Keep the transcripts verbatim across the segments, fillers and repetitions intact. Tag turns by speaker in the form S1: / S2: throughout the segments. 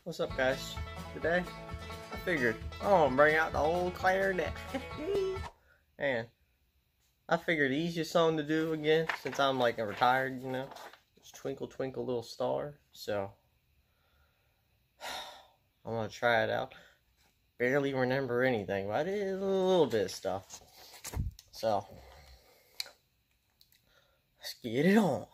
S1: What's up, guys? Today, I figured, oh, I'm gonna bring out the old clarinet. And I figured the easiest song to do again, since I'm like a retired, you know, it's Twinkle Twinkle Little Star. So, I'm gonna try it out. Barely remember anything, but I did a little bit of stuff. So, let's get it on.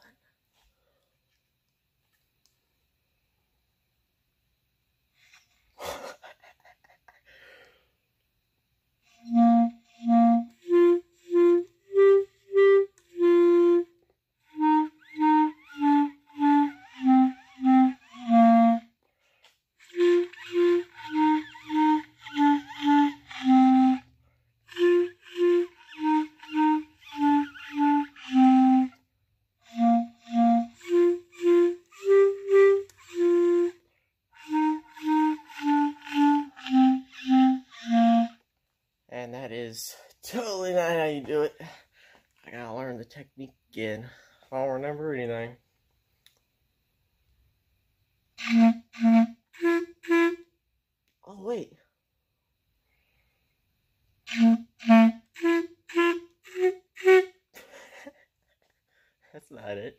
S1: And that is totally not how you do it. I gotta learn the technique again. If I don't remember anything. Oh, wait. That's not it.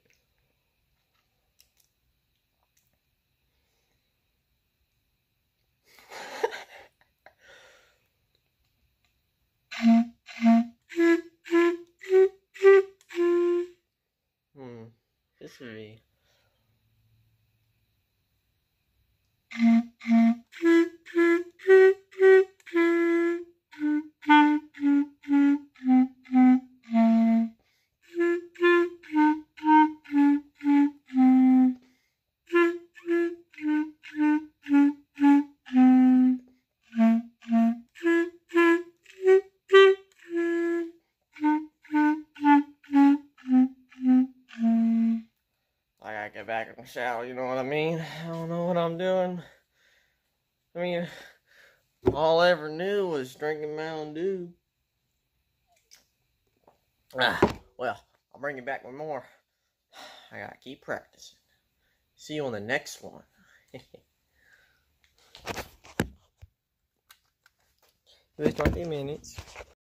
S1: Hmm, this would be. I gotta get back in the shower, you know what I mean? I don't know what I'm doing. I mean, all I ever knew was drinking Mountain Dew. Ah, well, I'll bring you back with more. I gotta keep practicing. See you on the next one. It was twenty minutes.